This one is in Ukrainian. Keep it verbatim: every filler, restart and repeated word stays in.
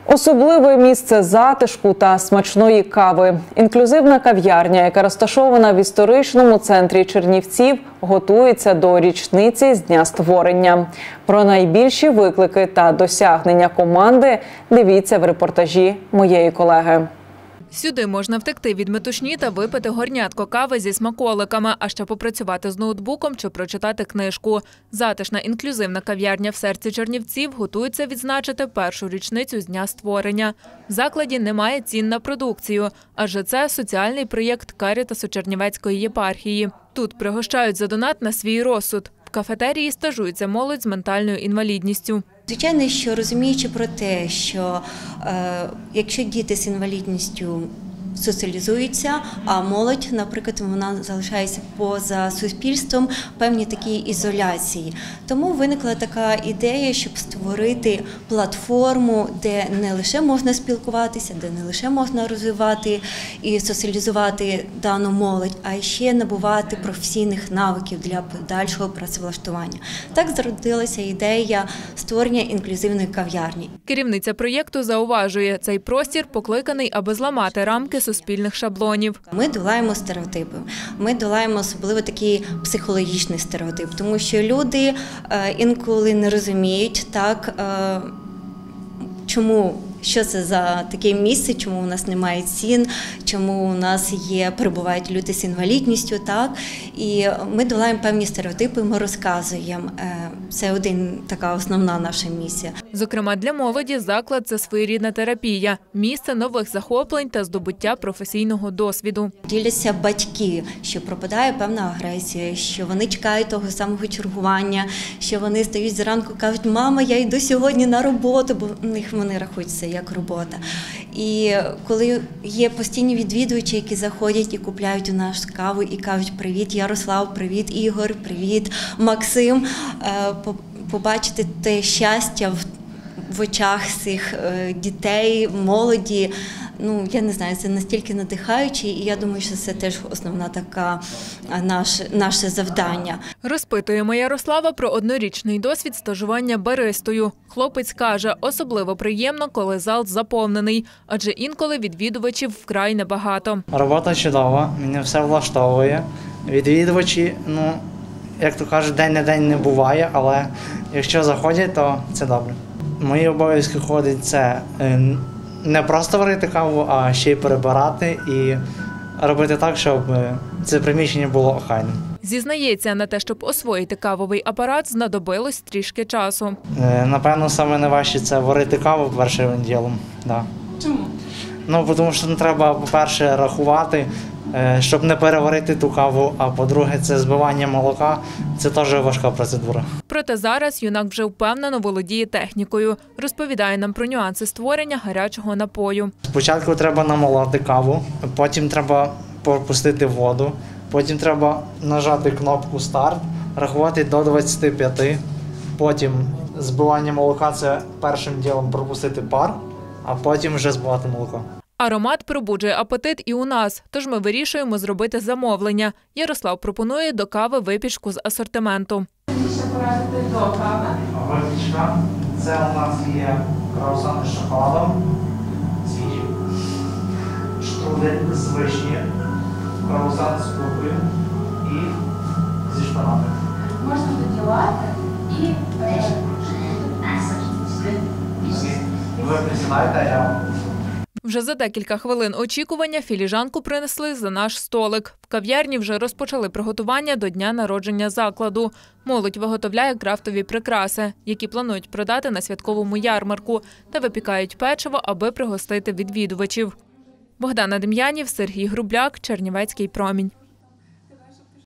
Особливе місце затишку та смачної кави. Інклюзивна кав'ярня, яка розташована в історичному центрі Чернівців, готується до річниці з дня створення. Про найбільші виклики та досягнення команди дивіться в репортажі моєї колеги. Сюди можна втекти від метушні та випити горнятко кави зі смаколиками, а ще попрацювати з ноутбуком чи прочитати книжку. Затишна інклюзивна кав'ярня в серці Чернівців готується відзначити першу річницю з дня створення. В закладі немає цін на продукцію, адже це соціальний проєкт Карітасу Чернівецької єпархії. Тут пригощають за донат на свій розсуд. В кафетерії стажується молодь з ментальною інвалідністю. Звичайно, що розуміючи про те, що е, якщо діти з інвалідністю соціалізуються, а молодь, наприклад, вона залишається поза суспільством в певній такій ізоляції. Тому виникла така ідея, щоб створити платформу, де не лише можна спілкуватися, де не лише можна розвивати і соціалізувати дану молодь, а ще набувати професійних навиків для подальшого працевлаштування. Так зародилася ідея створення інклюзивної кав'ярні. Керівниця проєкту зауважує, цей простір покликаний, аби зламати рамки суспільних шаблонів. Ми долаємо стереотипи, ми долаємо особливо такий психологічний стереотип, тому що люди інколи не розуміють, так, чому, що це за таке місце, чому у нас немає цін, чому у нас є, перебувають люди з інвалідністю, так, і ми долаємо певні стереотипи, ми розказуємо. Це один така основна наша місія. Зокрема, для молоді заклад – це своєрідна терапія, місце нових захоплень та здобуття професійного досвіду. Діляться батьки, що пропадає певна агресія, що вони чекають того самого чергування, що вони стають зранку, кажуть: мама, я йду сьогодні на роботу, бо в них вони рахуються як робота. І коли є постійні відвідувачі, які заходять і купляють у нас каву і кажуть: привіт, Ярослав, привіт, Ігор, привіт, Максим, побачити те щастя в, в очах цих дітей, молоді, ну, я не знаю, це настільки надихаюче, і я думаю, що це теж основна така наше, наше завдання. Розпитуємо Ярослава про однорічний досвід стажування баристою. Хлопець каже, особливо приємно, коли зал заповнений, адже інколи відвідувачів вкрай небагато. Робота чудова, мене все влаштовує. Відвідувачі, ну, як то кажуть, день на день не буває, але якщо заходять, то це добре. Мої обов'язки ходять це не просто варити каву, а ще й перебирати і робити так, щоб це приміщення було охайним. Зізнається, на те, щоб освоїти кавовий апарат, знадобилось трішки часу. Напевно, саме найважче – це варити каву першим ділом. Да. Чому? Ну, тому що треба, по-перше, рахувати, щоб не переварити ту каву, а по-друге, це збивання молока, це теж важка процедура. Проте зараз юнак вже впевнено володіє технікою. Розповідає нам про нюанси створення гарячого напою. Спочатку треба намолоти каву, потім треба пропустити воду, потім треба нажати кнопку «Старт», рахувати до двадцяти п'яти, потім збивання молока – це першим ділом пропустити пар, а потім вже збивати молоко. Аромат пробуджує апетит і у нас, тож ми вирішуємо зробити замовлення. Ярослав пропонує до кави випічку з асортименту. Випічка – це у нас є круасани з шоколадом, свіжі, штрудель з вишні, круасан з куркою і зі шпинатом. Можна додавати і Ви присідайте, а я... Вже за декілька хвилин очікування філіжанку принесли за наш столик. В кав'ярні вже розпочали приготування до дня народження закладу. Молодь виготовляє крафтові прикраси, які планують продати на святковому ярмарку, та випікають печиво, аби пригостити відвідувачів. Богдана Дем'янів, Сергій Грубляк, Чернівецький промінь.